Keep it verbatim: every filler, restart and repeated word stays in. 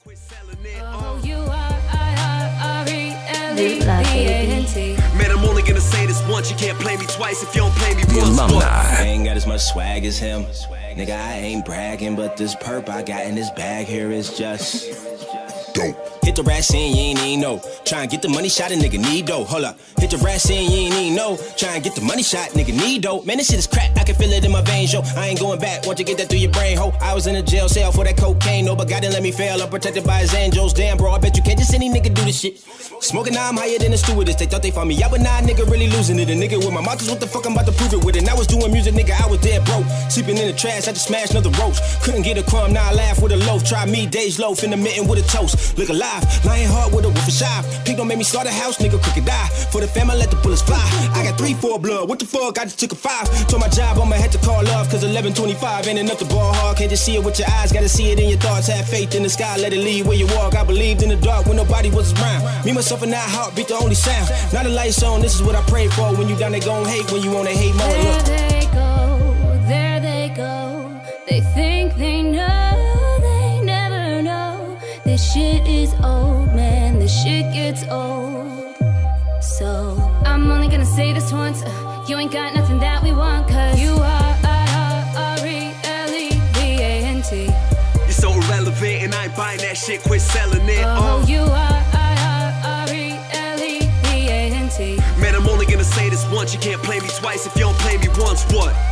Oh, you are I R R E L E V A N T. Man, I'm only gonna say this once. You can't play me twice if you don't play me once. I ain't got as much swag as him. Nigga, I ain't bragging, but this perp I got in this bag here is just dope. Hit the rat scene, you ain't even know. Try and get the money shot, a nigga need dough. Hold up. Hit the rat scene, you ain't even know. Try and get the money shot, nigga need dough. Man, this shit is crack, I can feel it in my veins, yo. I ain't going back, once you get that through your brain, ho. I was in a jail cell for that cocaine, no, but God didn't let me fail. I'm protected by his angels, damn, bro. I bet you can't just any nigga do this shit. Smoking now, I'm higher than a stewardess. They thought they found me out, but now nah, nigga really losing it. A nigga with my mouth is what the fuck I'm about to prove it with. And I was doing music, nigga, I was dead broke. Sleeping in the trash, I just smashed another roach. Couldn't get a crumb, now I laugh with a loaf. Try me, days loaf in the mitten with a toast. Look alive, lying hard with a wolf and shy. Pink don't make me start a house, nigga, quick and die. For the family, let the bullets fly. I got three, four blood, what the fuck, I just took a five. Told my job, I'ma have to call off, cause eleven twenty-five ain't enough to ball hard. Can't just see it with your eyes, gotta see it in your thoughts. Have faith in the sky, let it lead where you walk. I believed in the dark when nobody was around. Me, myself, and that heartbeat the only sound. Now the lights on, this is what I pray for. When you down, they gon' hate, when you wanna hate more. There Look. they go, there they go. They think they know, they never know. This shit is old, man, this shit gets old. So, I'm only gonna say this once. uh, You ain't got nothing that we want, cause you are I R R E L E V A N T. You're so irrelevant and I ain't buying that shit, quit selling it. Oh, uh. you are I R R E L E V A N T. Man, I'm only gonna say this once. You can't play me twice if you don't play me once. What?